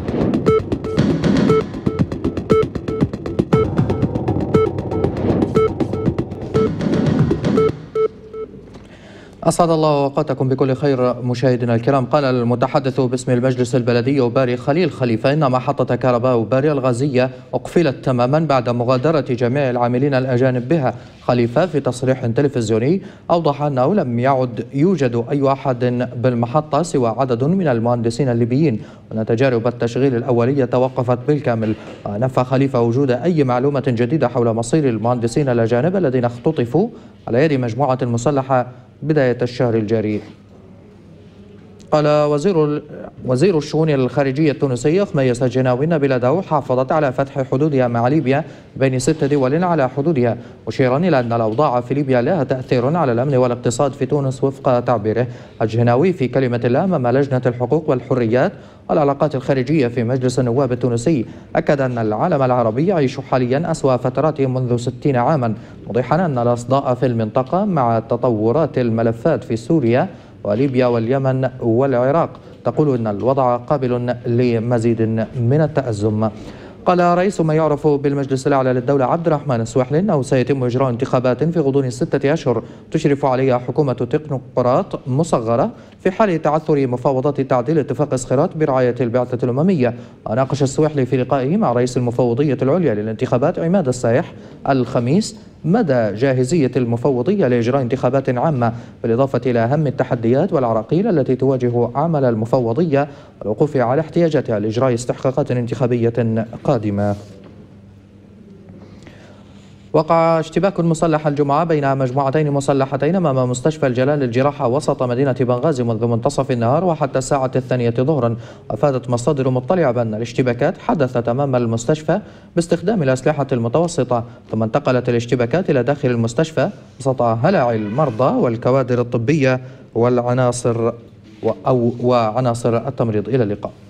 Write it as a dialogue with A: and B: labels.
A: أسعد الله أوقاتكم بكل خير مشاهدينا الكرام. قال المتحدث باسم المجلس البلدي وباري خليل خليفة إن محطة كهرباء وباري الغازية أقفلت تماما بعد مغادرة جميع العاملين الأجانب بها. خليفة في تصريح تلفزيوني أوضح أنه لم يعد يوجد أي أحد بالمحطة سوى عدد من المهندسين الليبيين، وأن تجارب التشغيل الأولية توقفت بالكامل. ونفى خليفة وجود أي معلومة جديدة حول مصير المهندسين الأجانب الذين اختطفوا على يد مجموعة مسلحة بداية الشهر الجاري. قال وزير الشؤون الخارجية التونسي خميس الجناوي أن بلاده حافظت على فتح حدودها مع ليبيا بين 6 دول على حدودها، مشيرا إلى أن الأوضاع في ليبيا لها تأثير على الأمن والاقتصاد في تونس وفق تعبيره. الجناوي في كلمة له أمام لجنة الحقوق والحريات والعلاقات الخارجية في مجلس النواب التونسي أكد أن العالم العربي يعيش حاليا أسوأ فتراته منذ 60 عاما، موضحا أن الأصداء في المنطقة مع تطورات الملفات في سوريا وليبيا واليمن والعراق تقول أن الوضع قابل لمزيد من التأزم. قال رئيس ما يعرف بالمجلس الأعلى للدولة عبد الرحمن السويحلي أنه سيتم إجراء انتخابات في غضون 6 أشهر تشرف عليها حكومة تكنوقراط مصغرة في حال تعثر مفاوضات تعديل اتفاق اسخيرات برعاية البعثة الأممية. وناقش السويحلي في لقائه مع رئيس المفوضية العليا للانتخابات عماد السايح الخميس مدى جاهزية المفوضية لإجراء انتخابات عامة، بالإضافة إلى أهم التحديات والعراقيل التي تواجه عمل المفوضية والوقوف على احتياجاتها لإجراء استحقاقات انتخابية قادمة. وقع اشتباك مسلح الجمعة بين مجموعتين مسلحتين أمام مستشفى الجلال للجراحة وسط مدينة بنغازي منذ منتصف النهار وحتى الساعة 2 ظهرا. أفادت مصادر مطلعة بأن الاشتباكات حدثت أمام المستشفى باستخدام الأسلحة المتوسطة، ثم انتقلت الاشتباكات إلى داخل المستشفى وسط هلع المرضى والكوادر الطبية وعناصر التمريض. إلى اللقاء.